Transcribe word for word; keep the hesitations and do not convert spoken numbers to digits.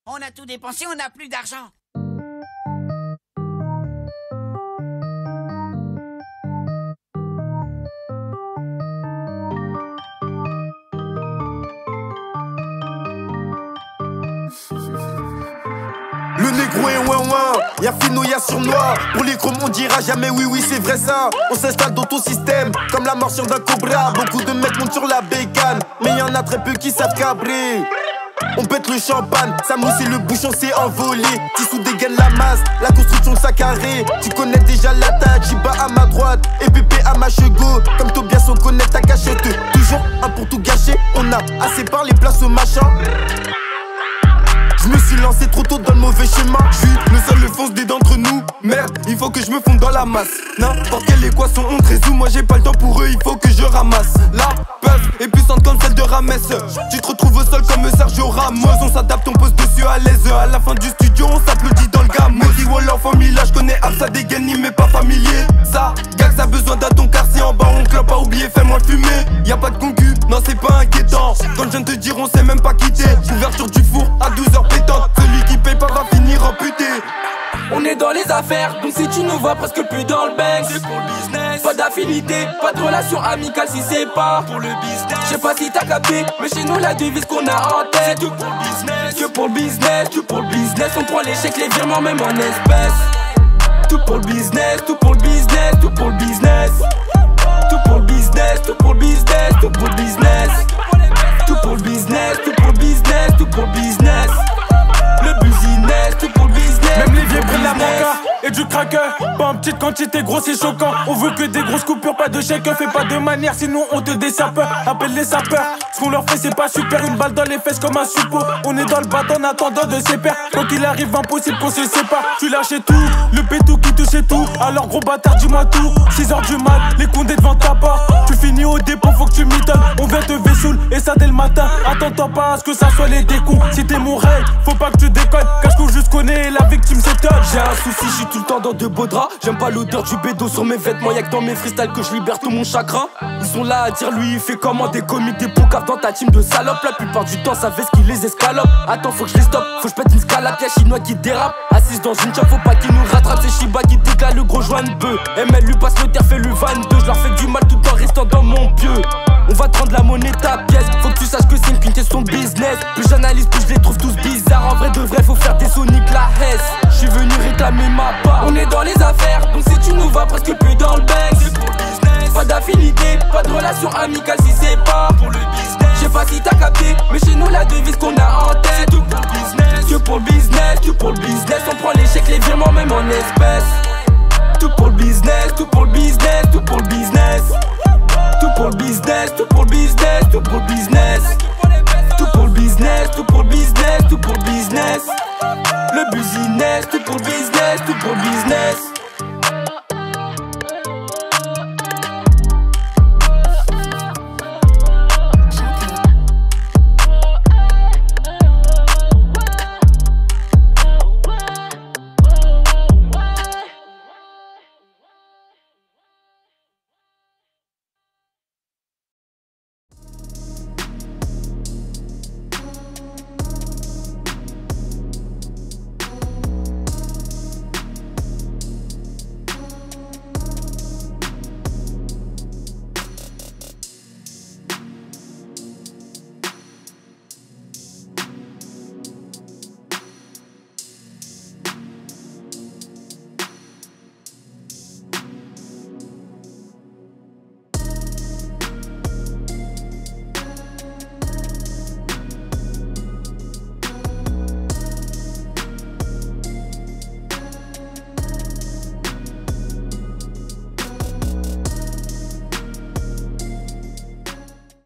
On a tout dépensé, on n'a plus d'argent. Le négro est ouin ouin, y'a fino, y'a surnois. Pour les chromes on dira jamais oui oui c'est vrai ça. On s'installe dans ton système, comme la morsure d'un cobra. Beaucoup de mecs montent sur la bécane, mais y'en a très peu qui savent cabrer. On pète le champagne, ça mousse et le bouchon s'est envolé. Tissou dégaine la masse, la construction ça carré. Tu connais déjà la tâche, Jiba à ma droite et Pépé à ma chego. Comme Tobias on connaît ta cachette. Toujours un pour tout gâcher, on a assez par les places au machin. Je me suis lancé trop tôt dans le mauvais schéma. Je suis le seul le fonce-dé d'entre nous. Merde, il faut que je me fonde dans la masse. N'importe quelle équation on te résout. Moi j'ai pas le temps pour eux, il faut que je ramasse. La puff est puissante comme celle de Rames. Tu te retrouves au sol comme Sergio Ramos. On s'adapte, on pose dessus à l'aise. À la fin du studio, on s'applaudit dans le gamme. Modi Wall en famille, là je connais Absa dégaine, ni mais pas familier. Ça, gag, ça a besoin d'un ton car si en bas on clope, pas oublier, fais-moi fumer. Y'a pas de concu, non c'est pas inquiétant. Quand je viens de te dire, on sait même pas quitter. Ouverture du four à douze heures. Celui qui paye pas va finir amputé. On est dans les affaires, donc si tu nous vois presque plus dans le bank, c'est pour le business. Pas d'affinité, pas de relation amicale si c'est pas pour le business. Je sais pas si t'as capté, mais chez nous la devise qu'on a en tête, c'est tout pour le business. Que pour le business, tout pour le business. On prend les chèques, les virements même en espèces. Tout pour le business, tout pour le business, tout pour le business. Tout pour le business, tout pour le business, tout pour le business. Tout pour le business, tout pour le business, tout pour le business. Le business, tout pour le business. Même les vieux prennent la manca et du cracker. Pas en petite quantité, gros c'est choquant. On veut que des grosses coupures, pas de chèque. Fais pas de manière, sinon on te désappe. Appelle les sapeurs, ce qu'on leur fait c'est pas super. Une balle dans les fesses comme un suppôt. On est dans le bâton en attendant de ses pairs. Quand il arrive impossible qu'on se sépare. Tu lâches tout, le pétou qui touche tout. Alors gros bâtard dis-moi tout. six heures du mat, les condés devant ta porte. Tu finis au dépôt, faut que tu m'étonnes. On vient te vessoul et ça dès le matin. Attends-toi pas à ce que ça soit les décous. Si t'es mon rêve, faut pas que tu déconnes. Cache que juste connais la victime s'étonne. J'ai un souci, je suis tout le temps dans de beaux draps. J'aime pas l'odeur du bédo sur mes vêtements. Y'a que dans mes freestyles que je libère tout mon chagrin. Ils sont là à dire lui il fait comment. Des comiques, des poucaves dans ta team de salopes. La plupart du temps ça fait ce qu'ils les escalopent. Attends faut que je les stoppe, faut que je pète une scalade. Y'a chinois qui dérape, assise dans une chop. Faut pas qu'ils nous rattrapent, c'est Shiba qui décale le gros joint de bœuf. M L lui passe le terre, fait le vingt-deux. Je leur fais du mal tout en restant dans mon pieu. On va te rendre la monnaie ta pièce. Faut que tu saches que c'est une question de business. Plus j'analyse, plus je les trouve tous bizarres. En vrai de vrai, faut faire des soniques la Hesse. J'suis venu réclamer ma part. On est dans les affaires, donc si tu nous vois presque plus dans le bank, c'est pour le business. Pas d'affinité, pas de relation amicale si c'est pas pour le business. Je sais pas si t'as capté, mais chez nous la devise qu'on a en tête, c'est tout pour le business. Que pour le business, tout pour le business. On prend les chèques, les virements même en espèces. Tout pour le business, tout pour le business, tout pour le business. Tout pour le business, tout pour le business, tout pour le business. Tout pour le business, tout pour le business, tout pour le business. Le business, tout pour le business, tout pour le business.